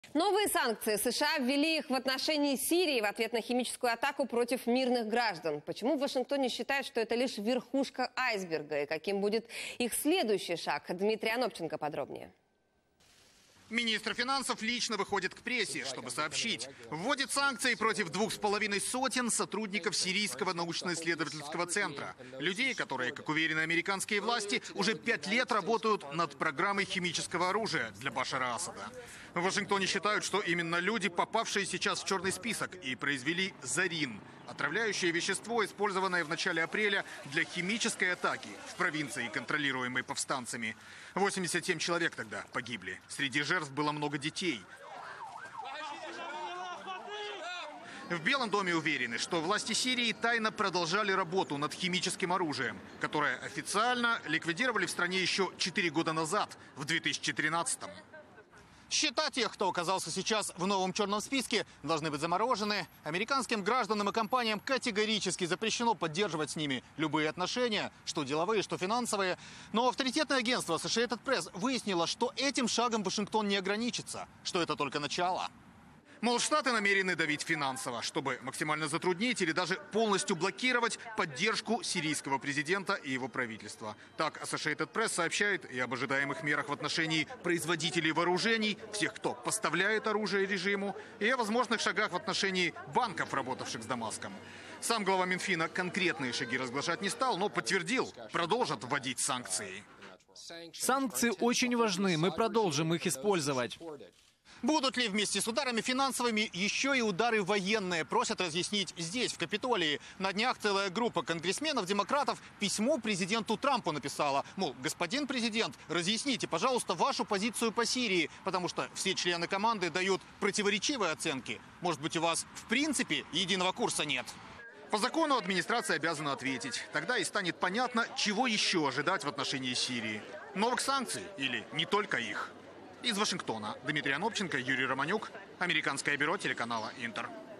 Новые санкции. США ввели их в отношении Сирии в ответ на химическую атаку против мирных граждан. Почему в Вашингтоне считают, что это лишь верхушка айсберга? И каким будет их следующий шаг? Дмитрий Анопченко подробнее. Министр финансов лично выходит к прессе, чтобы сообщить. Вводит санкции против 2,5 сотен сотрудников Сирийского научно-исследовательского центра. Людей, которые, как уверены американские власти, уже 5 лет работают над программой химического оружия для Башара Асада. В Вашингтоне считают, что именно люди, попавшие сейчас в черный список, и произвели зарин – отравляющее вещество, использованное в начале апреля для химической атаки в провинции, контролируемой повстанцами. 87 человек тогда погибли. Среди жертв было много детей. В Белом доме уверены, что власти Сирии тайно продолжали работу над химическим оружием, которое официально ликвидировали в стране еще 4 года назад, в 2013-м. Счета тех, кто оказался сейчас в новом черном списке, должны быть заморожены. Американским гражданам и компаниям категорически запрещено поддерживать с ними любые отношения, что деловые, что финансовые. Но авторитетное агентство Associated Press выяснило, что этим шагом Вашингтон не ограничится, что это только начало. Мол, Штаты намерены давить финансово, чтобы максимально затруднить или даже полностью блокировать поддержку сирийского президента и его правительства. Так Associated Press сообщает и об ожидаемых мерах в отношении производителей вооружений, всех, кто поставляет оружие режиму, и о возможных шагах в отношении банков, работавших с Дамаском. Сам глава Минфина конкретные шаги разглашать не стал, но подтвердил, продолжат вводить санкции. Санкции очень важны, мы продолжим их использовать. Будут ли вместе с ударами финансовыми еще и удары военные, просят разъяснить здесь, в Капитолии. На днях целая группа конгрессменов-демократов письмо президенту Трампу написала. Мол, господин президент, разъясните, пожалуйста, вашу позицию по Сирии, потому что все члены команды дают противоречивые оценки. Может быть, у вас в принципе единого курса нет? По закону администрация обязана ответить. Тогда и станет понятно, чего еще ожидать в отношении Сирии. Новых санкций или не только их? Из Вашингтона Дмитрий Анопченко, Юрий Романюк, Американское бюро телеканала «Интер».